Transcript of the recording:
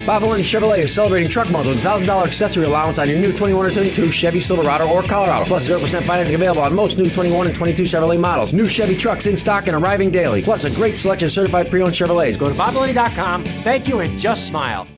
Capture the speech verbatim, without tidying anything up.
Bob Valenti Chevrolet is celebrating Truck Month with a one thousand dollars accessory allowance on your new twenty-one or twenty-two Chevy Silverado or Colorado. Plus zero percent financing available on most new twenty-one and twenty-two Chevrolet models. New Chevy trucks in stock and arriving daily. Plus a great selection of certified pre-owned Chevrolets. Go to bob valenti dot com. Thank you and just smile.